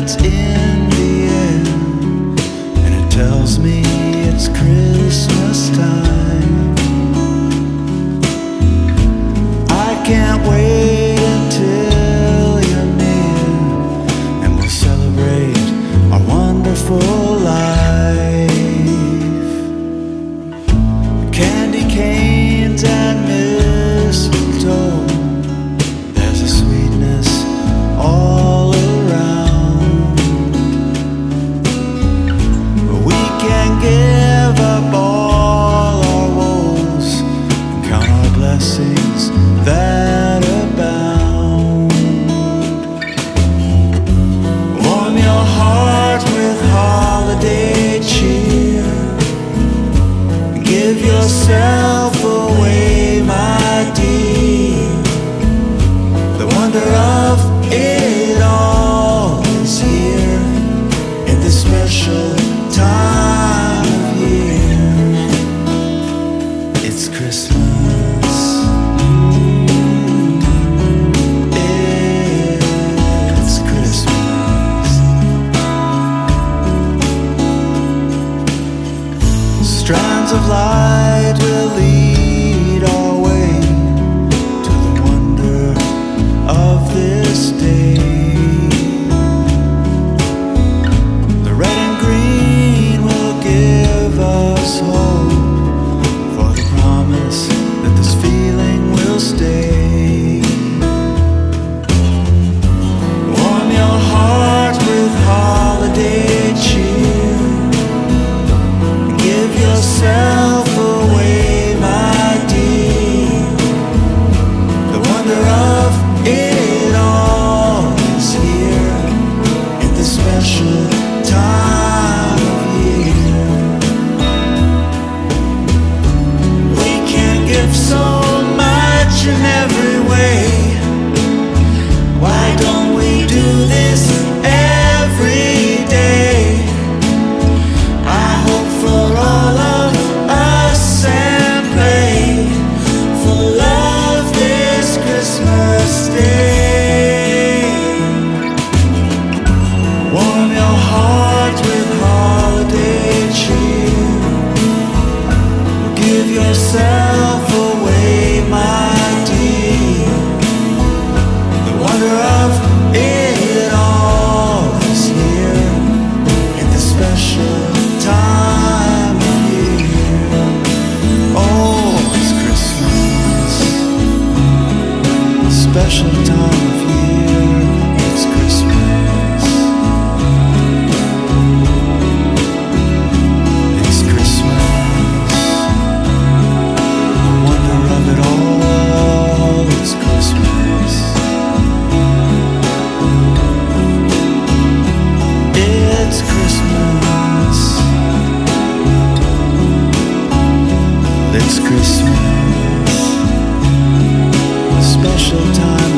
that's in the air, and it tells me it's Christmas time. I can't wait until you're near, and we'll celebrate our wonderful life. Candy canes and mistletoe, there's a sweetness all around. But we can give up all our woes and count our blessings that abound. Warm your heart with holiday cheer, give yourself away, my dear. The wonder of it all is here in this special time of year. It's Christmas. It's Christmas. Strands of light will lead our way to the wonder of this day. The red and green will give us hope for the promise that this feeling will stay. Warm your heart with holiday cheer, give yourself away, my dear. The wonder of it all is here in this special time of year. We can give so much in every way. Why don't we do this every day? I hope for all of us and pray for love this Christmas day. Warm your heart with holiday cheer, give yourself away, my dear. The wonder of it all is here in this special time of year. Oh, it's Christmas, a special time of year. It's Christmas. It's Christmas. The wonder of it all. It's Christmas. It's Christmas. It's Christmas, a special time